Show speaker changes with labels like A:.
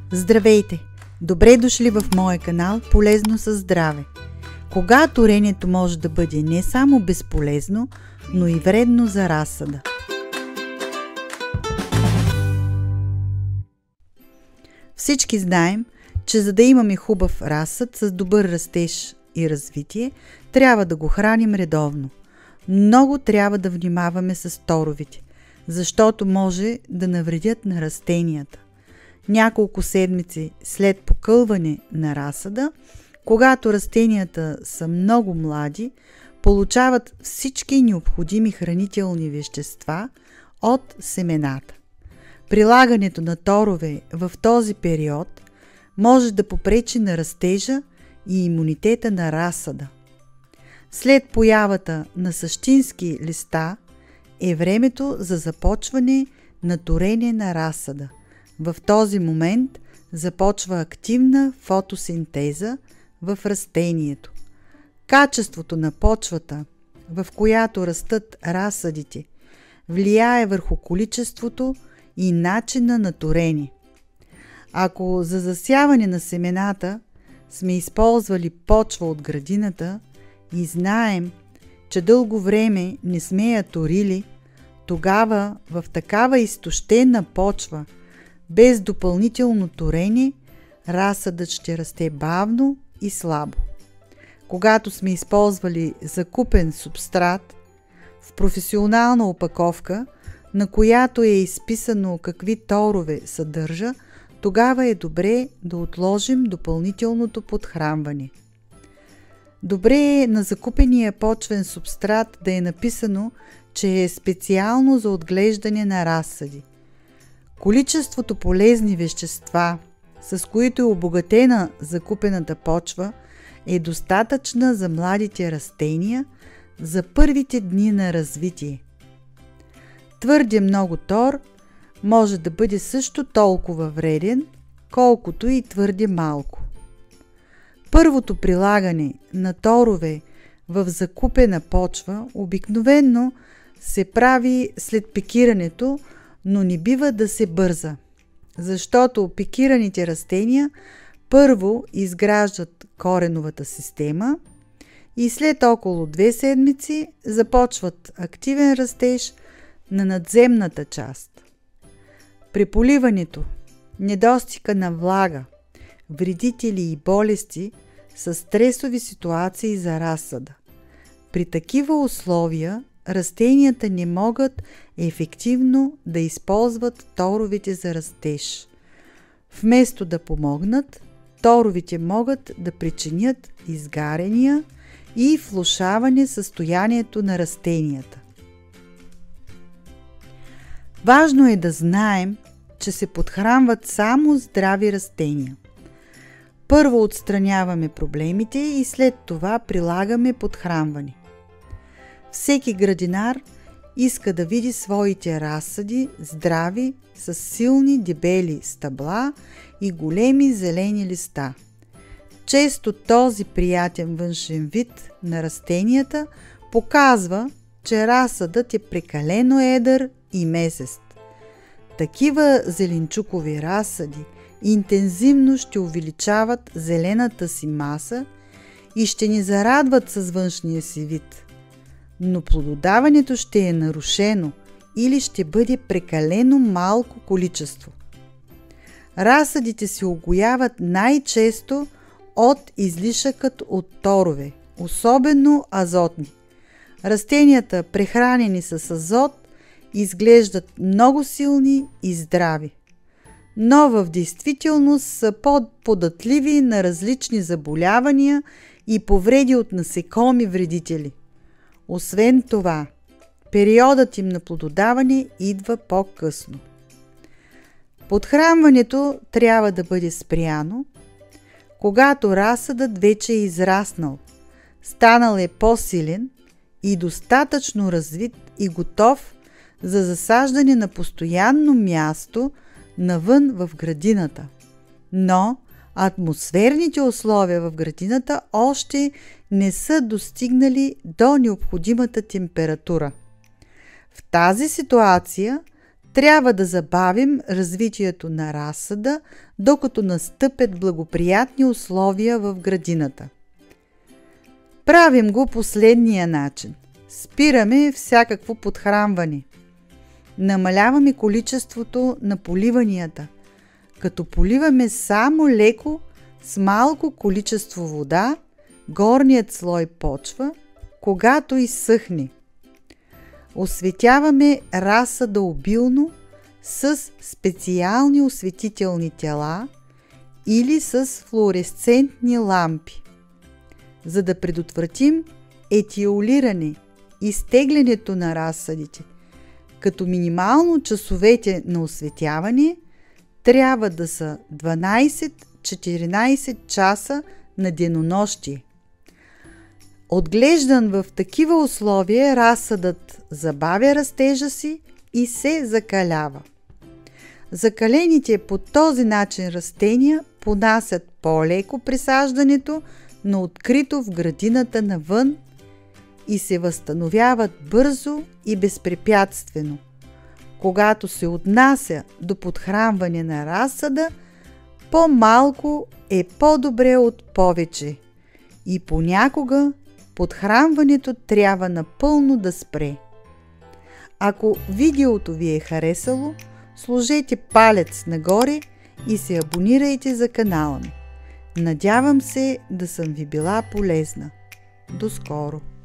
A: Здравейте! Добре дошли в моя канал Полезно със здраве. Кога турението може да бъде не само безполезно, но и вредно за разсада. Всички знаем, че за да имаме хубав разсад с добър растеж и развитие, трябва да го храним редовно. Много трябва да внимаваме с торовете, защото може да навредят на растенията. Няколко седмици след покълване на разсада, когато растенията са много млади, получават всички необходими хранителни вещества от семената. Прилагането на торове в този период може да попречи на растежа и имунитета на разсада. След появата на същински листа е времето за започване на торене на разсада. В този момент започва активна фотосинтеза в растението. Качеството на почвата, в която растат разсадите, влияе върху количеството и начина на торене. Ако за засяване на семената сме използвали почва от градината и знаем, че дълго време не сме я торили, тогава в такава изтощена почва, без допълнително торене, разсадът ще расте бавно и слабо. Когато сме използвали закупен субстрат в професионална опаковка, на която е изписано какви торове съдържа, тогава е добре да отложим допълнителното подхранване. Добре е на закупения почвен субстрат да е написано, че е специално за отглеждане на разсади. Количеството полезни вещества, с които е обогатена закупената почва, е достатъчна за младите растения за първите дни на развитие. Твърде много тор може да бъде също толкова вреден, колкото и твърде малко. Първото прилагане на торове в закупена почва обикновено се прави след пикирането, но не бива да се бърза, защото пикираните растения първо изграждат кореновата система и след около 2 седмици започват активен растеж на надземната част. При поливането, недостига на влага, вредители и болести са стресови ситуации за разсада. При такива условия растенията не могат ефективно да използват торовете за растеж. Вместо да помогнат, торовете могат да причинят изгаряния и влошаване състоянието на растенията. Важно е да знаем, че се подхранват само здрави растения. Първо отстраняваме проблемите и след това прилагаме подхранване. Всеки градинар иска да види своите разсади здрави, с силни дебели стъбла и големи зелени листа. Често този приятен външен вид на растенията показва, че разсадът е прекалено едър и месест. Такива зеленчукови разсади интензивно ще увеличават зелената си маса и ще ни зарадват с външния си вид. Но плододаването ще е нарушено или ще бъде прекалено малко количество. Разсадите се угояват най-често от излишъкът от торове, особено азотни. Растенията, прехранени с азот, изглеждат много силни и здрави, но в действителност са податливи на различни заболявания и повреди от насекоми вредители. Освен това, периодът им на плододаване идва по-късно. Подхранването трябва да бъде спряно, когато разсадът вече е израснал, станал е по-силен и достатъчно развит и готов за засаждане на постоянно място навън в градината. Но атмосферните условия в градината още не са достигнали до необходимата температура. В тази ситуация трябва да забавим развитието на разсада, докато настъпят благоприятни условия в градината. Правим го последния начин. Спираме всякакво подхранване. Намаляваме количеството на поливанията, като поливаме само леко с малко количество вода, горният слой почва, когато изсъхне. Осветяваме разсада обилно с специални осветителни тела или с флуоресцентни лампи, за да предотвратим етиолиране, изтеглянето на разсадите, като минимално часовете на осветяване трябва да са 12-14 часа на денонощие. Отглеждан в такива условия, разсадът забавя растежа си и се закалява. Закалените по този начин растения понасят по-леко присаждането на открито в градината навън и се възстановяват бързо и безпрепятствено. Когато се отнася до подхранване на разсада, по-малко е по-добре от повече и понякога подхранването трябва напълно да спре. Ако видеото ви е харесало, сложете палец нагоре и се абонирайте за канала ми. Надявам се да съм ви била полезна. До скоро!